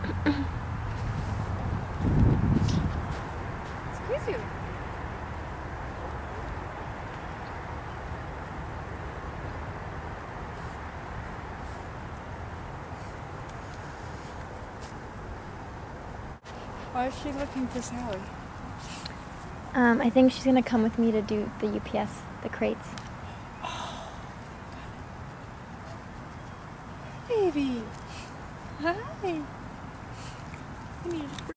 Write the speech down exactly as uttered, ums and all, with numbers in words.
Excuse you. Why is she looking for Sally? Um, I think she's gonna come with me to do the U P S, the crates. Baby. Hi. I need